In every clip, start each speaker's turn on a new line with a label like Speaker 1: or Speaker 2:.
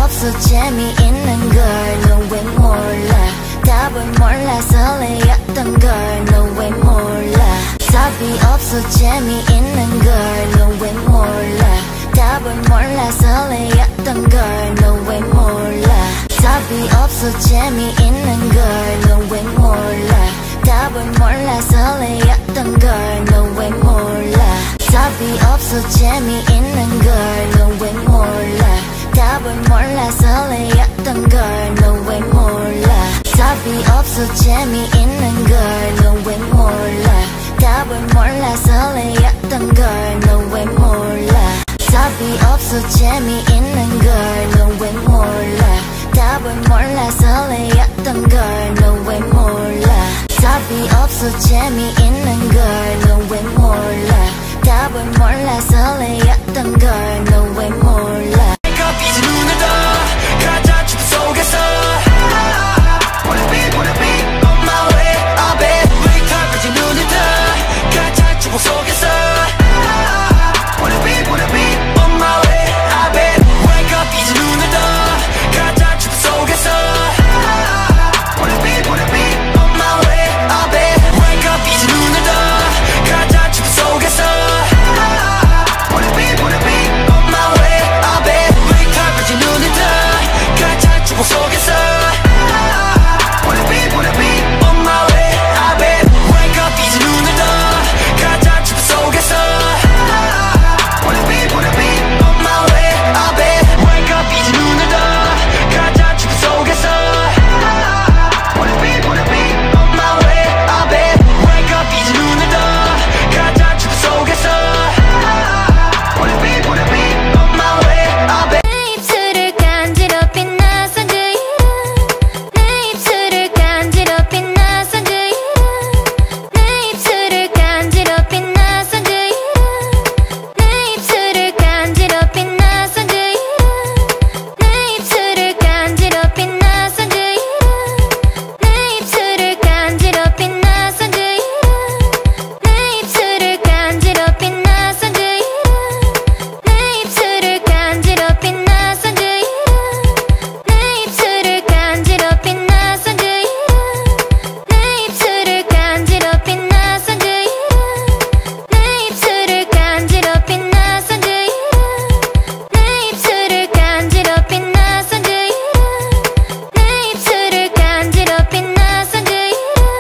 Speaker 1: 없어 재미있는 걸 너 왜 몰라 답을 몰라 설레였던 걸 너 왜 몰라 답이 없어 재미있는 걸 너 왜 몰라 답을 몰라 설레였던 걸 너 왜 몰라 답이 없어 재미있는 걸 너 왜 몰라 답을 몰라 설레였던 걸 너 왜 몰라 답이 없어 재미있는 걸 너 왜 몰라 답을 몰라 설레였던 걸 너 왜 몰라 답이 없어 재미있는 걸 너 왜 몰라 답을 몰라 설레였던 걸 너 왜 몰라 답이 없어 재미있는 걸 너 왜 몰라 답을 몰라 설레였던 걸 너 왜 몰라 답이 없어 재미있는 걸 너 왜 몰라 답을 몰라 설레였던 걸 너 왜 몰라
Speaker 2: 삐진 눈을 떠 가짜 춤 속에서 Wanna be on my way I bet Wake up 삐진 눈을 떠 가짜 춤 속에서 Wanna be on my way I bet Wake up 삐진 눈을 떠 가짜 춤 속에서 Wanna be on my way I bet Wake up 삐진 눈을 떠 가짜 춤 속에서 Wanna be on my way I bet Wake up 삐진 눈을 떠 가짜 춤 속에서 Wanna be on my way I bet Wake up 삐진 눈을 떠 가짜 춤 속에서 Wanna be on my way I bet Wake up 삐진 눈을 떠 가짜 춤 속에서 Wanna be on my way I bet Wake up 삐진 눈을 떠 가짜 춤 속에서 Wanna be on my way I bet
Speaker 1: 내 입술을 간지럽힌 낯선 그 이름 내 입술을 간지럽힌 낯선 그 이름 내 입술을 간지럽힌 낯선 그 이름 내 입술을 간지럽힌 낯선 그 이름 내 입술을 간지럽힌 낯선 그 이름 내 입술을 간지럽힌 낯선 그 이름 내 입술을 간지럽힌 낯선 그 이름 내 입술을 간지럽힌 낯선 그 이름 내 입술을 간지럽힌 낯선 그 이름 내 입술을 간지럽힌 낯선 그 이름 내 입술을 간지럽힌 낯선 그 이름 내 입술을 간지럽힌 낯선 그 이름 내 입술을 간지럽힌 낯선 그 이름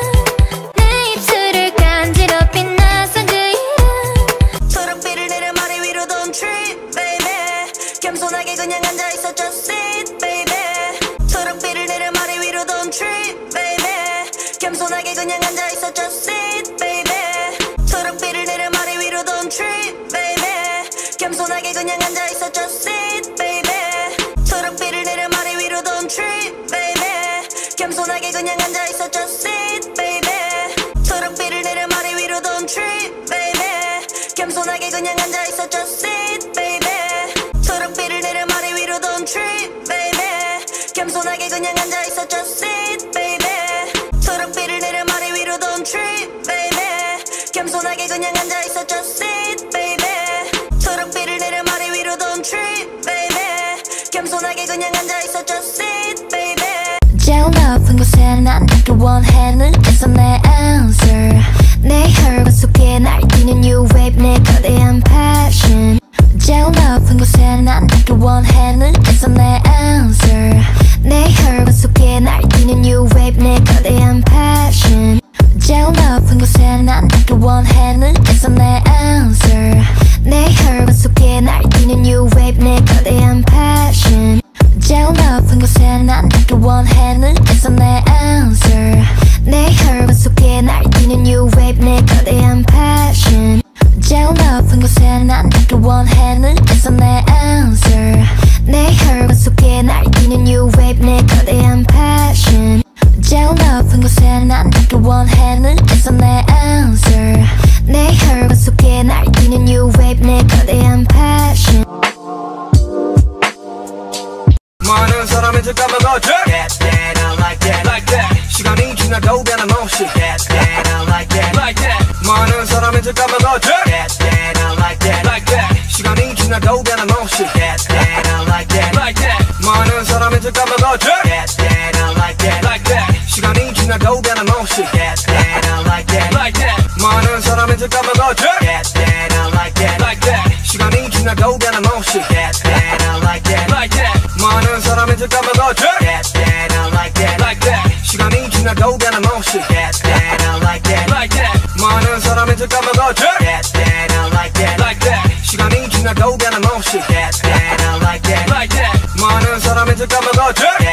Speaker 1: 내 입술을 간지럽힌 낯선 그 이름
Speaker 2: 초록빛을 내려 머리 위로 don't trip baby 겸손하게 그냥 앉아있어 just sit baby 초록빛을 내려 머리 위로 don't trip baby 겸손하게 그냥 앉아있어 just sit baby 초록빛을 내려 머리 위로 don't trip baby 겸손하게 그냥 앉아있어 just sit baby 초록빛을 내려 머리 위로 don't trip baby 겸손하게 그냥 앉아있어 just sit baby 초록빛을 내려 머리 위로 don't trip baby 겸손하게 그냥 앉아있어 just sit baby 초록빛을 내려 머리 위로 don't trip baby 겸손하게 그냥 앉아있어 just sit baby 초록빛을 내려 머리 위로 don't trip baby 겸손하게 그냥 앉아있어 just sit baby 초록빛을 내려 머리 위로 don't trip baby 겸손하게 그냥 앉아있어 just sit baby
Speaker 1: 제일 높은 곳에 난 닿기 원해 느껴서 내 answer 내 혈관 속에 날뛰는 new wave 내 거대한 passion 제일 높은 곳에 난 닿기 원해 느껴서 내 answer 내 혈관 속에 날뛰는 new wave 내 거대한 passion 제일 높은 곳에 난 닿기 원해 느껴서 내 answer 내 혈관 속에 날뛰는 new wave 내 거대한 passion 제일 높은 곳에 난 닿기 원해 느껴서 내 answer 내 혈관 속에 날뛰는 new wave 내 거대한 passion 제일 높은 곳에 난 닿기 원해 느껴서 내 answer 내 혈관 속에 날뛰는 new wave 내 거대한 passion 제일 높은 곳에 난 닿기 원해 느껴서 내 answer 내 혈관 속에 날뛰는 new wave 내 거대한 passion
Speaker 2: 많은 사람한테 까먹어져 That, I like that 시간이 지나도 변함없이 That, I like that 많은 사람한테 까먹어져 That, I like that 시간이 지나도 변함없이 That, I like that 많은 사람인지 까먹어 That I like that like that 시간이 지나도 변함없이 That I like that like that 많은 사람인지 까먹어 That I like that like that 시간이 지나도 변함없이 That I like that like that 많은 사람인지 까먹어 That I like that like that 시간이 지나도 변함없이 That I like that like that 많은 사람인지 까먹어 That I like that like that 시간이 지나도 변함없이 That I like that like that 많은 사람인지 까먹어